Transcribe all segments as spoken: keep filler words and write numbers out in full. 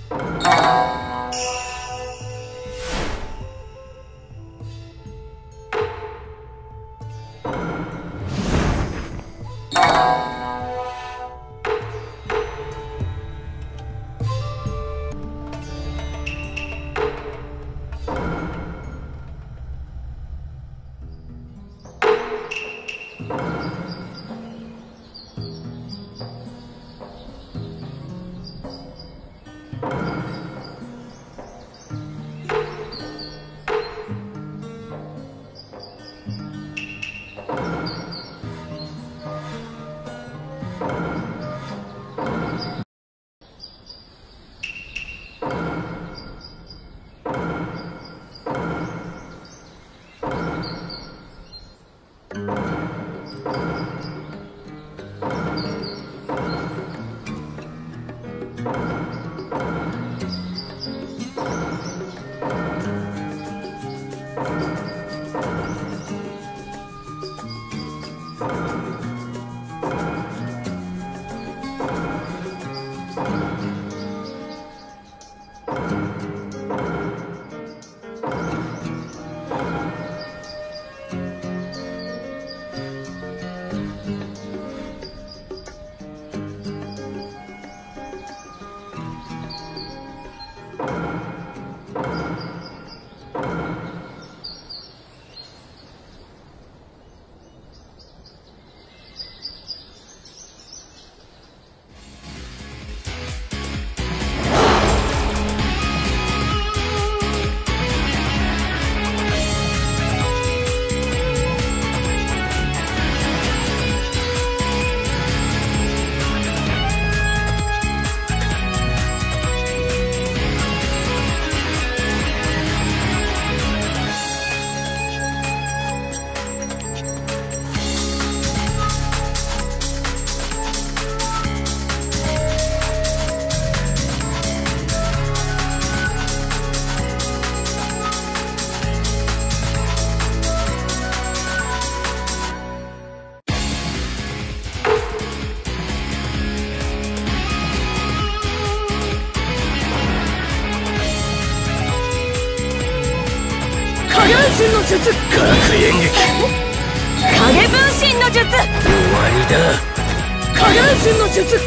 身の術、学演劇、影分身の術、終わりだ。影分身の術、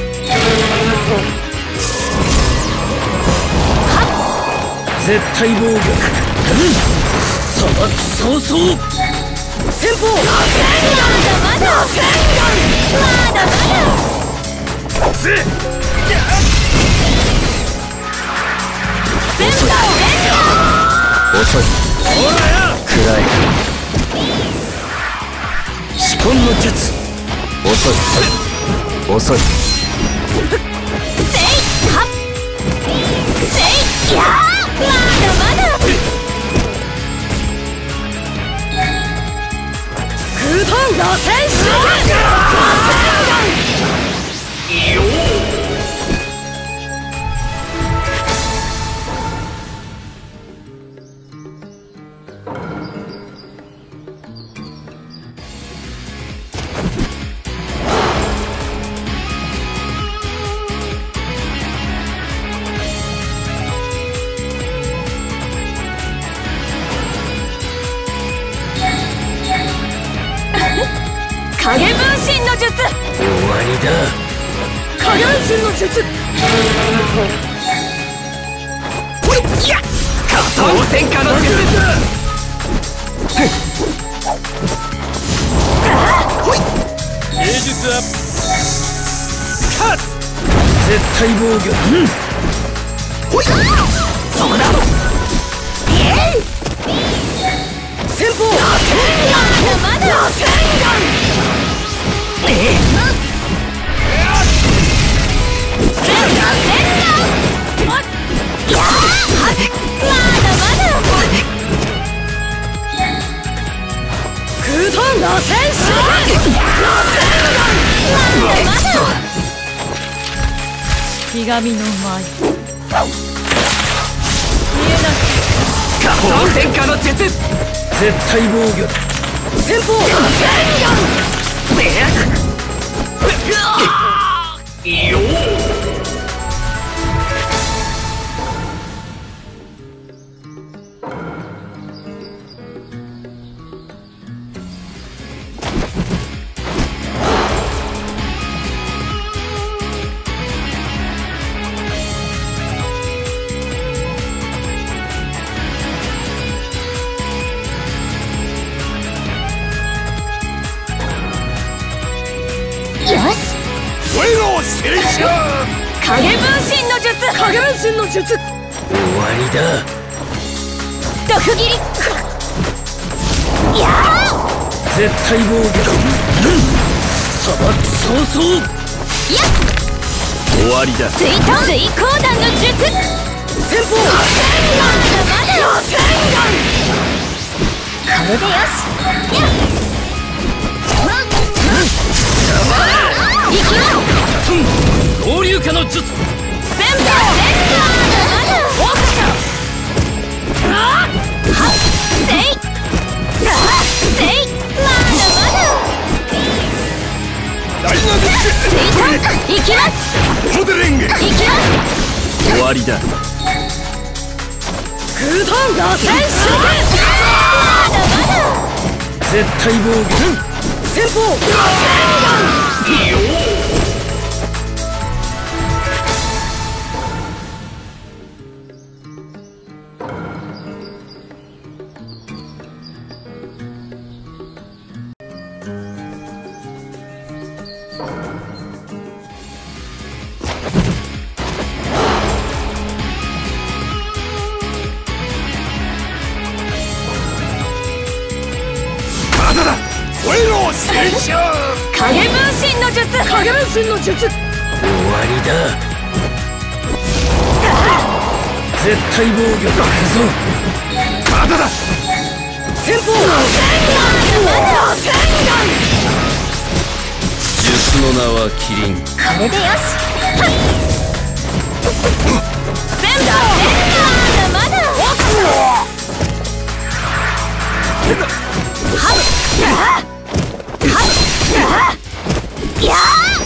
絶対防御、うん、砂漠早々、先鋒、まだまだまだまだせっ遅い。暗い。仕込んの術、遅い遅い。せいはっせいやー、まだまだ。空遁螺旋手段、螺旋弾よー。影分身の術、終わりだ。影分身の術、ほいやっ、当選化の術、ほい芸術アップ、カツ絶対防御、うん、ほいそこだ。イエイ先鋒、螺旋丸、まだまだ螺旋丸、ええ、せんだせんだ、まだまだ。空遁螺旋手段、螺旋弾、まだまだ。ひがみの舞、見えなく当選化の術、絶対防御、先鋒、螺旋弾、よー。 戦車。 影分身の術。 影分身の術。終わりだ。 毒斬り。いや絶対防御。砂漠早々。 いや終わりだ。 水遁水光弾の術。 先方。 まだまだ。これでよし。いや行きます。 合流化の術。 センターセンター。オークション。はっせいはっせい。まだまだ。 ダイナミック水遁行きます。 モデリング。 行きます。 終わりだ。空遁螺旋手。 まだまだ。 絶対防御。先方。 影分身の術。 影分身の術。終わりだ。絶対防御だ。行くぞ。体だ。先方。術の名はキリン。 これでよし。センターまだまだ。はっいや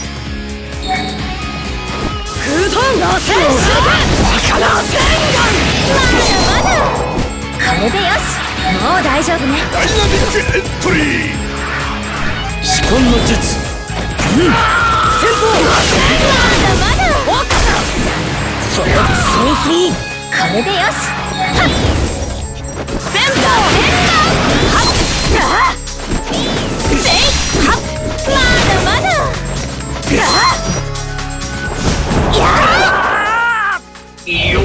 空遁螺旋手。バカな戦まだまだ。これでよし。もう大丈夫ね。 ダイナミックエントリー。仕込んの術。うん、先方。 まだまだ。 砂漠早々。 これでよし。センターセンター。はっせいはっまだまだ。いやいいよ。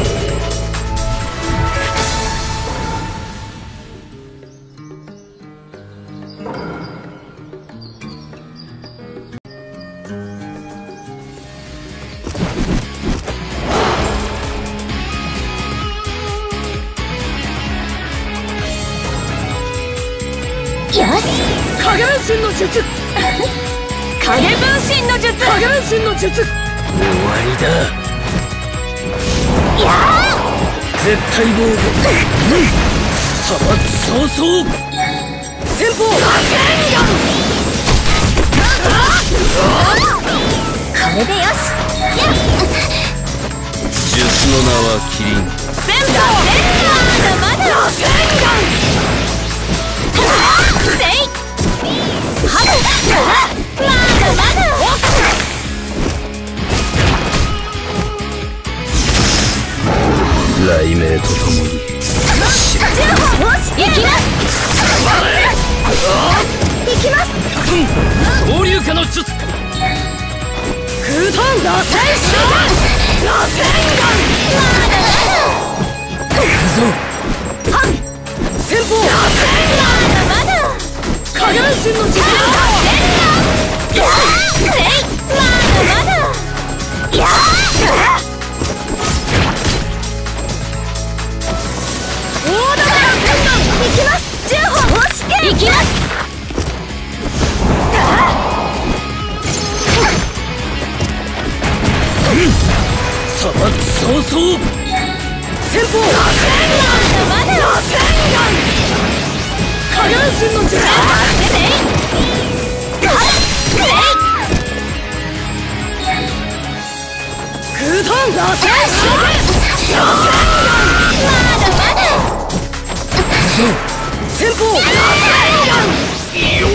よし。 影分身の術。 影分身の術。 影分身の術。終わりだ。 いや絶対防御。砂漠早々。先方。 これでよし。 術の名はキリン。 センターセンターまだまだ。せいはっまだまだ。 雷鳴とともに行きます。行きます。 合流化の術。空遁螺旋手。螺旋丸。 まだ行くぞ。 まだ。 先方。 まだまだ。 影分身の術。 せいまだまだ。いや大玉の戦艦行きます。じゅうほん行きます。 砂漠早々。先方。 まだまだ。 影分身の術。空遁螺旋手。 まだまだ。 先方。いいよ。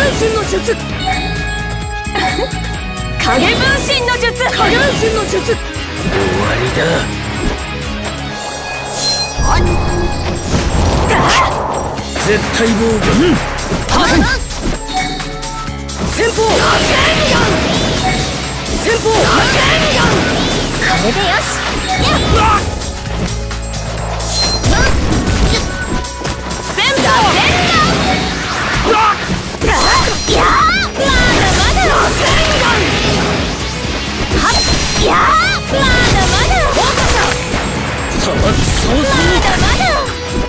身の術。 影分身の術。 影分身の術。終わりだ。絶対防御。うん。先鋒。先鋒。 これでよし。先鋒。いやー、まだまだ。はっ、いやー、まだまだ。 さあ、そうそう。 まだまだ。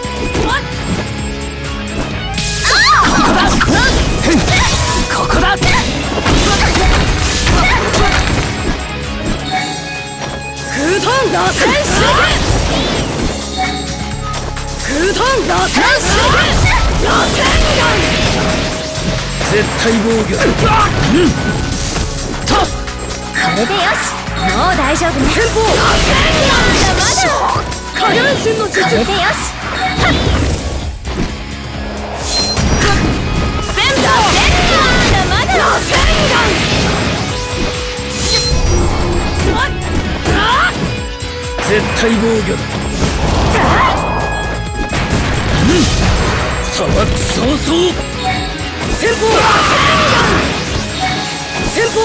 ここだ。空遁螺旋手空遁螺旋手螺旋絶対防御。うんとこれでよし。もう大丈夫ね。 先鋒。 まだまだ。 影分身の術。 これでよし。先鋒。まだまだ。 螺旋絶対防御だ。うんさばく早々。先鋒。先鋒。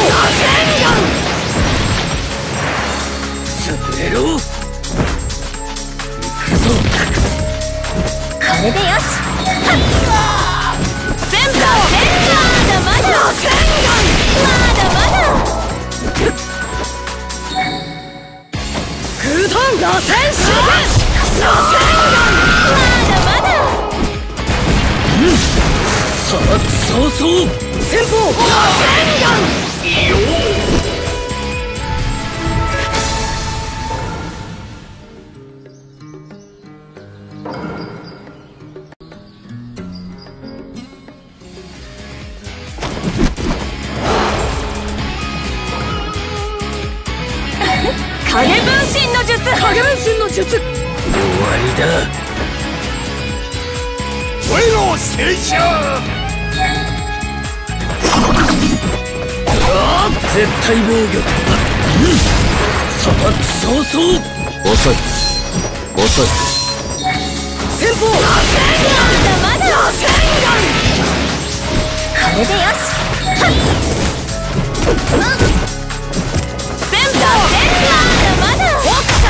潰れろ。行くぞ。 これでよし。先鋒。まだまだ。まだまだ。 空遁螺旋手螺旋まだまだ。 うんさばく早々。先鋒。螺旋よ影分身の術。 影分身の術。終わりだ。我の聖者。絶対防御。うんさばく早々。遅い遅い。先鋒。 まだまだ。これでよし。先鋒。まだまだ。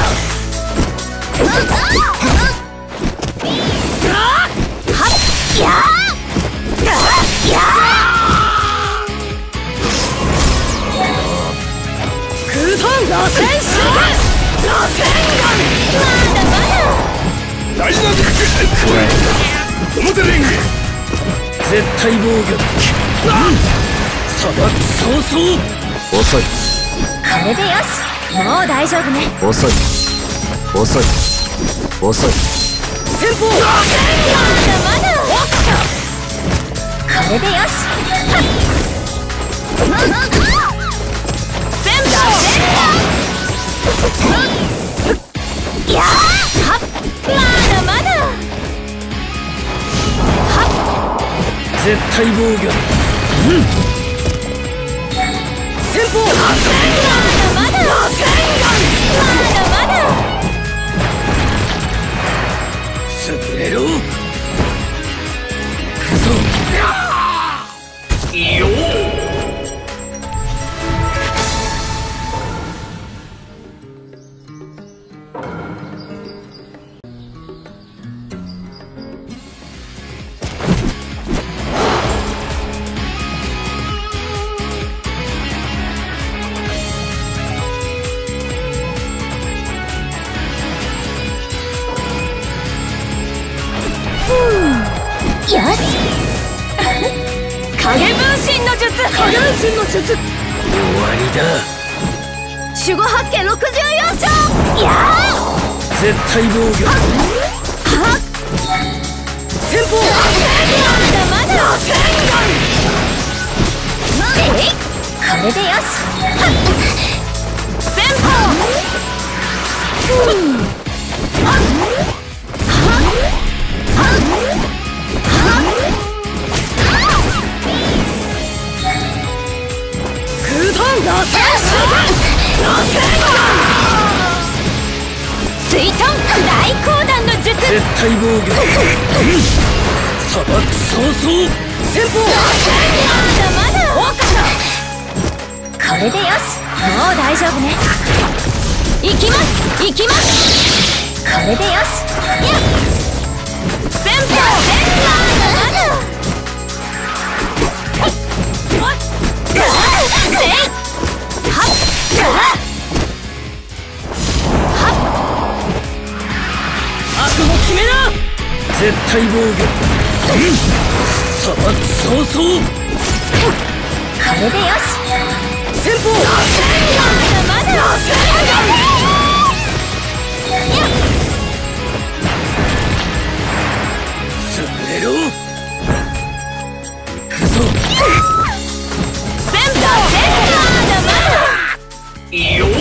はっやーやー空遁螺旋手螺旋まだまだ。 ダイナミック表リング絶対防御だ。さばく早々。遅いこれでよし。もう大丈夫ね。 遅い遅い遅い。先鋒。 まだまだ。これでよし。先鋒。いやーはっまだまだ。はっ絶対防御。うん先鋒。 まだまだ。まだまだ。 潰れろ。行くぞ。よよし。影分身の術。 影分身の術。終わりだ。 守護八景六十四章。いやー絶対防御。 はっ先鋒。 まだまだ。えいこれでよし。先鋒。うんはっはっはっ絶対防御。砂漠早々先鋒。 まだまだ。これでよし。もう大丈夫ね。行きます行きます。これでよし。先鋒。まだまだ。せい。はっ。 悪も決めな。絶対防御。砂漠早々。 これでよし。 先鋒。 まだまだ。 潰れろ。行くぞ。 先鋒。まだまだ。 いいよ。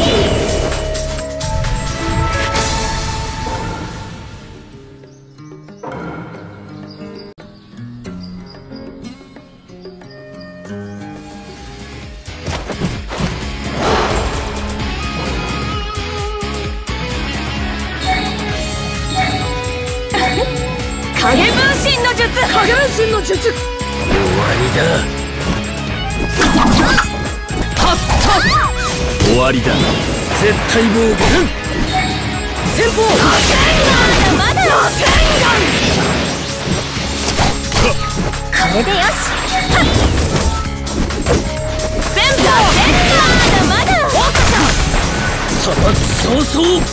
影分身の術。 影分身の術。終わりだ。はっは終わりだ。絶対防御。先鋒。 まだまだ。これでよし。先鋒。まだまだ。 砂漠早々。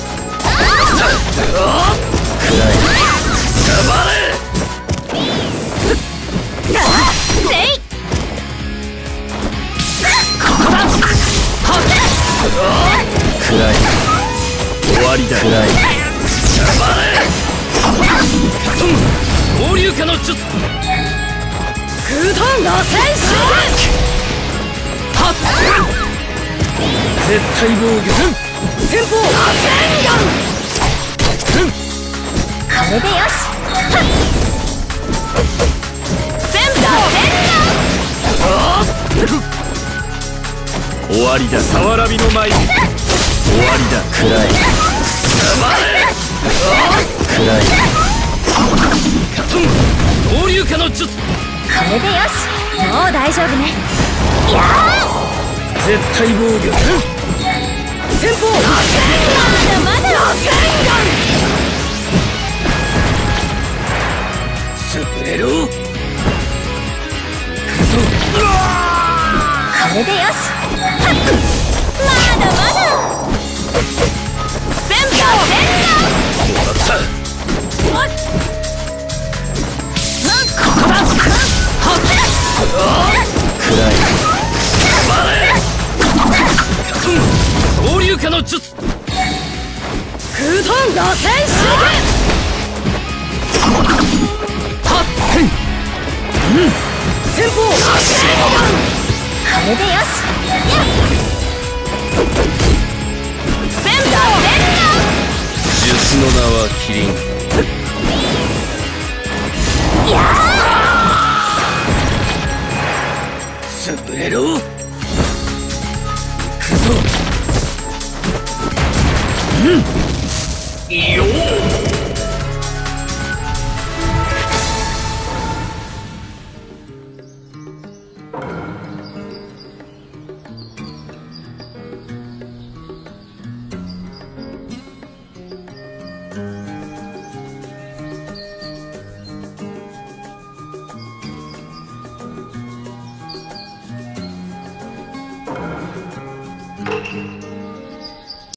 暗い。黙れ。 せい。 暗い。終わりだ。暗い。黙れ。合流化の術。空洞の戦士。はっ。絶対防御。先鋒。 これでよし。先鋒。 終わりだ。さわらびの舞。終わりだ。暗い。黙れ。暗い。合流化の術。 これでよし。もう大丈夫ね。いやー。 絶対防御。先鋒。 まだまだ。 潰れろ。行くぞ。 これでよし。まだまだ。先鋒。 もらった。暗い。黙れ。合流化の術。空洞螺旋手裏。先鋒。 これでよし。先鋒。 術の名はキリン。 いやー。潰れろ。